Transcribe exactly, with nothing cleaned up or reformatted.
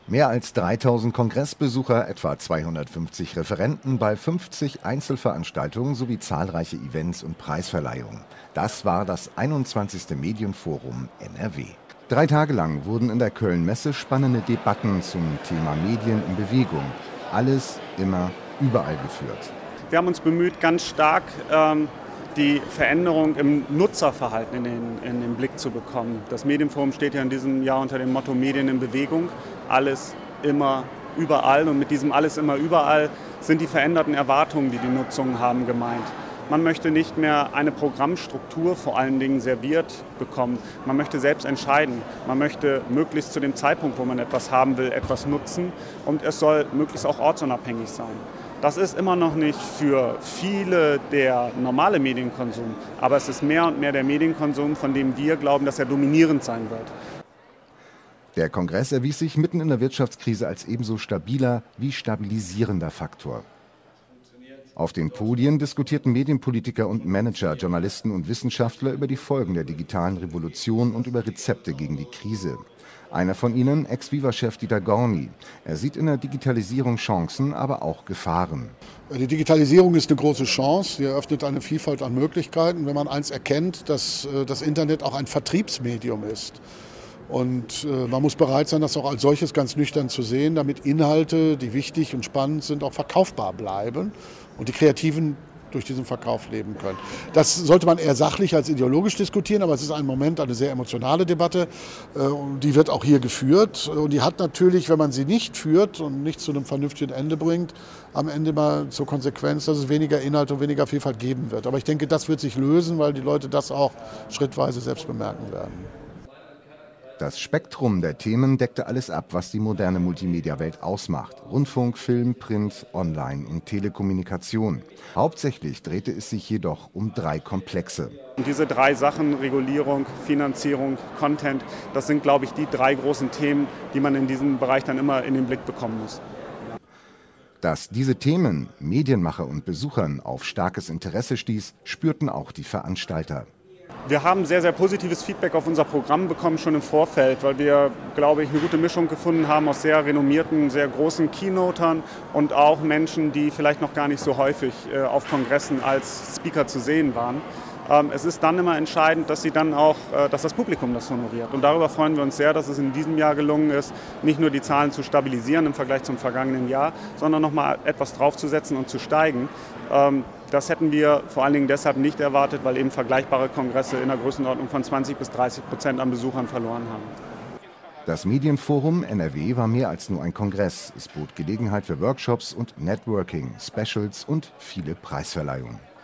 Mehr als dreitausend Kongressbesucher, etwa zweihundertfünfzig Referenten bei fünfzig Einzelveranstaltungen sowie zahlreiche Events und Preisverleihungen. Das war das einundzwanzigste Medienforum N R W. Drei Tage lang wurden in der Köln-Messe spannende Debatten zum Thema Medien in Bewegung. Alles, immer, überall geführt. Wir haben uns bemüht, ganz stark ähm, die Veränderung im Nutzerverhalten in den, in den Blick zu bekommen. Das Medienforum steht ja in diesem Jahr unter dem Motto Medien in Bewegung. Alles, immer, überall. Und mit diesem Alles, immer, überall sind die veränderten Erwartungen, die die Nutzungen haben, gemeint. Man möchte nicht mehr eine Programmstruktur vor allen Dingen serviert bekommen. Man möchte selbst entscheiden. Man möchte möglichst zu dem Zeitpunkt, wo man etwas haben will, etwas nutzen. Und es soll möglichst auch ortsunabhängig sein. Das ist immer noch nicht für viele der normale Medienkonsum, aber es ist mehr und mehr der Medienkonsum, von dem wir glauben, dass er dominierend sein wird. Der Kongress erwies sich mitten in der Wirtschaftskrise als ebenso stabiler wie stabilisierender Faktor. Auf den Podien diskutierten Medienpolitiker und Manager, Journalisten und Wissenschaftler über die Folgen der digitalen Revolution und über Rezepte gegen die Krise. Einer von ihnen, Ex-Viva-Chef Dieter Gorni. Er sieht in der Digitalisierung Chancen, aber auch Gefahren. Die Digitalisierung ist eine große Chance. Sie eröffnet eine Vielfalt an Möglichkeiten, wenn man eins erkennt, dass das Internet auch ein Vertriebsmedium ist. Und äh, man muss bereit sein, das auch als solches ganz nüchtern zu sehen, damit Inhalte, die wichtig und spannend sind, auch verkaufbar bleiben und die Kreativen durch diesen Verkauf leben können. Das sollte man eher sachlich als ideologisch diskutieren, aber es ist im Moment eine sehr emotionale Debatte. Äh, und die wird auch hier geführt. Und die hat natürlich, wenn man sie nicht führt und nicht zu einem vernünftigen Ende bringt, am Ende mal zur Konsequenz, dass es weniger Inhalt und weniger Vielfalt geben wird. Aber ich denke, das wird sich lösen, weil die Leute das auch schrittweise selbst bemerken werden. Das Spektrum der Themen deckte alles ab, was die moderne Multimedia-Welt ausmacht. Rundfunk, Film, Print, Online und Telekommunikation. Hauptsächlich drehte es sich jedoch um drei Komplexe. Und diese drei Sachen, Regulierung, Finanzierung, Content, das sind, glaube ich, die drei großen Themen, die man in diesem Bereich dann immer in den Blick bekommen muss. Dass diese Themen Medienmacher und Besuchern auf starkes Interesse stieß, spürten auch die Veranstalter. Wir haben sehr, sehr positives Feedback auf unser Programm bekommen, schon im Vorfeld, weil wir, glaube ich, eine gute Mischung gefunden haben aus sehr renommierten, sehr großen Keynotern und auch Menschen, die vielleicht noch gar nicht so häufig äh, auf Kongressen als Speaker zu sehen waren. Ähm, es ist dann immer entscheidend, dass sie dann auch, äh, dass das Publikum das honoriert. Und darüber freuen wir uns sehr, dass es in diesem Jahr gelungen ist, nicht nur die Zahlen zu stabilisieren im Vergleich zum vergangenen Jahr, sondern nochmal etwas draufzusetzen und zu steigen. Ähm, Das hätten wir vor allen Dingen deshalb nicht erwartet, weil eben vergleichbare Kongresse in der Größenordnung von zwanzig bis dreißig Prozent an Besuchern verloren haben. Das Medienforum N R W war mehr als nur ein Kongress. Es bot Gelegenheit für Workshops und Networking, Specials und viele Preisverleihungen.